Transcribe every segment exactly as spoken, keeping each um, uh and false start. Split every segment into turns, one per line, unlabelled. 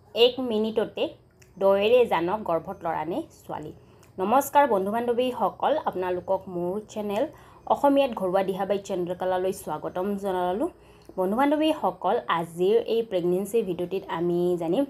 এক মিনিটতে দৈৰে জানক গৰ্ভত লৰা নে ছোৱালী। নমস্কাৰ বন্ধু বান্ধৱীসকল, আপোনালোকক মোৰ চেনেল অসমীয়াত ঘৰুৱা দিহাবাই চন্দ্ৰকলালৈ স্বাগতম জনালোঁ। বন্ধু বান্ধৱীসকল, আজিৰ এই প্ৰেগনেন্সি ভিডিঅ'টিত আমি জানিম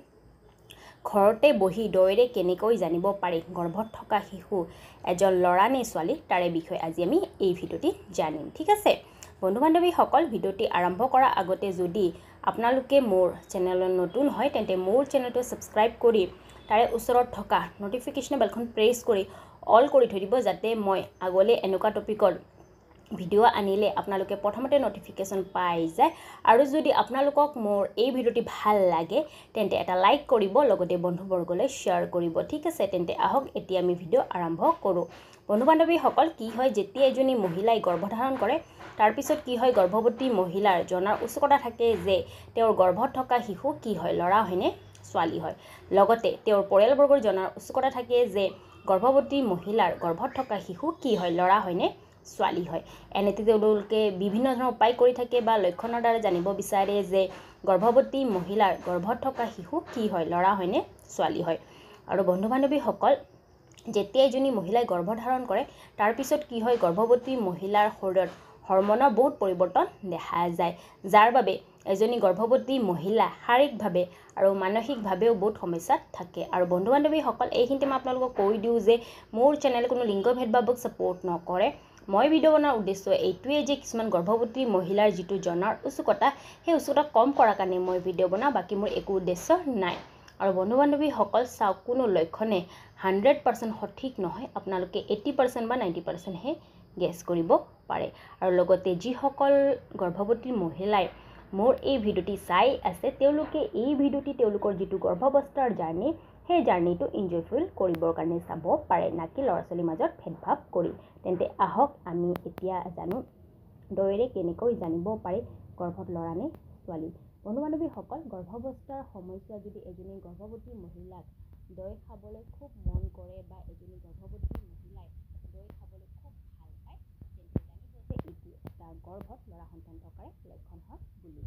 ঘৰতে বহি দৈৰে কেনেকৈ জানিব পাৰি গৰ্ভত থকা শিশু এজন লৰা নে ছোৱালী, তাৰে বিষয়ে আজি আমি এই ভিডিঅ'টিত জানিম। ঠিক আছে বন্ধু বান্ধৱীসকল, ভিডিঅ'টি আৰম্ভ কৰাৰ আগতে যদি আপোনালোকে মোৰ চেনেলত নতুন হয় তেন্তে মোৰ চেনেলটো সাবস্ক্ৰাইব কৰি তাৰে ওচৰত থকা নটিফিকেশ্যন বেলখন প্ৰেছ কৰি অল কৰি থৈ দিব, যাতে মই আগলৈ এনেকুৱা টপিকৰ ভিডিঅ' আনিলে আপোনালোকে প্ৰথমতে নটিফিকেশ্যন পাই যায়। আৰু যদি আপোনালোকক মোৰ এই ভিডিঅ'টি ভাল লাগে তেন্তে এটা লাইক কৰিব, লগতে বন্ধুবৰ্গলৈ শ্বেয়াৰ কৰিব। ঠিক আছে, তেন্তে আহক এতিয়া আমি ভিডিঅ' আৰম্ভ কৰোঁ। বন্ধু বান্ধৱীসকল, কি হয় যেতিয়া এজনী মহিলাই গৰ্ভধাৰণ কৰে তাৰপিছত কি হয়, গৰ্ভৱতী মহিলাৰ জনাৰ উৎসুকতা থাকে যে তেওঁৰ গৰ্ভত থকা শিশু কি হয়, ল'ৰা হয়নে ছোৱালী হয়। লগতে তেওঁৰ পৰিয়ালবৰ্গৰ জনাৰ উৎসুকতা থাকে যে গৰ্ভৱতী মহিলাৰ গৰ্ভত থকা শিশু কি হয়, ল'ৰা হয়নে ছোৱালী হয়। এনেতে তেওঁলোকে বিভিন্ন ধৰণৰ উপায় কৰি থাকে বা লক্ষণৰ দ্বাৰা জানিব বিচাৰে যে গৰ্ভৱতী মহিলাৰ গৰ্ভত থকা শিশু কি হয়, ল'ৰা হয়নে ছোৱালী হয়। আৰু বন্ধু বান্ধৱীসকল, যেতিয়া এজনী মহিলাই গৰ্ভধাৰণ কৰে তাৰপিছত কি হয়, গৰ্ভৱতী মহিলাৰ শৰীৰত হৰমনৰ বহুত পৰিৱৰ্তন দেখা যায়, যাৰ বাবে এজনী গৰ্ভৱতী মহিলা শাৰীৰিকভাৱে আৰু মানসিকভাৱেও বহুত সমস্যাত থাকে। আৰু বন্ধু বান্ধৱীসকল, এইখিনিতে মই আপোনালোকক কৈ দিওঁ যে মোৰ চেনেলে কোনো লিংগ ভেদভাৱক ছাপোৰ্ট নকৰে। মই ভিডিঅ' বনোৱাৰ উদ্দেশ্য এইটোৱেই যে কিছুমান গৰ্ভৱতী মহিলাৰ যিটো জনাৰ উৎসুকতা, সেই উৎসুকতা কম কৰাৰ কাৰণে মই ভিডিঅ' বনাওঁ, বাকী মোৰ একো উদ্দেশ্য নাই। আৰু বন্ধু বান্ধৱীসকল চাওক, কোনো লক্ষণে হাণ্ড্ৰেড পাৰ্চেণ্ট সঠিক নহয়, আপোনালোকে এইটি পাৰ্চেণ্ট বা নাইণ্টি পাৰ্চেণ্টহে গেছ কৰিব পাৰে। আৰু লগতে যিসকল গৰ্ভৱতী মহিলাই মোৰ এই ভিডিঅ'টি চাই আছে তেওঁলোকে এই ভিডিঅ'টি তেওঁলোকৰ যিটো গৰ্ভাৱস্থাৰ জাৰ্ণি, সেই জাৰ্ণিটো এনজয় ফিল কৰিবৰ কাৰণে চাব পাৰে, নাকি ল'ৰা ছোৱালীৰ মাজত ভেদভাৱ কৰি। তেন্তে আহক আমি এতিয়া জানো দৈৰে কেনেকৈ জানিব পাৰি গৰ্ভত ল'ৰা নে ছোৱালী। বন্ধু বান্ধৱীসকল, গৰ্ভাৱস্থাৰ সময়ছোৱাত যদি এজনী গৰ্ভৱতী মহিলাক দৈ খাবলৈ খুব মন কৰে বা এজনী গৰ্ভৱতী মহিলাই দৈ খাবলৈ খুব ভাল পায় তেন্তে জানিব যে এইটো এটা গৰ্ভত ল'ৰা সন্তান থকাৰ লক্ষণ হয় বুলি।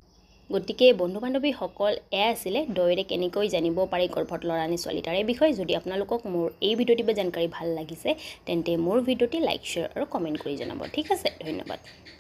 গতিকে বন্ধু বান্ধৱীসকল, এয়া আছিলে দৈৰে কেনেকৈ জানিব পাৰি গৰ্ভত ল'ৰা নে ছোৱালী, তাৰে বিষয়ে। যদি আপোনালোকক মোৰ এই ভিডিঅ'টি বা জানকাৰী ভাল লাগিছে তেন্তে মোৰ ভিডিঅ'টি লাইক, শ্বেয়াৰ আৰু কমেণ্ট কৰি জনাব। ঠিক আছে, ধন্যবাদ।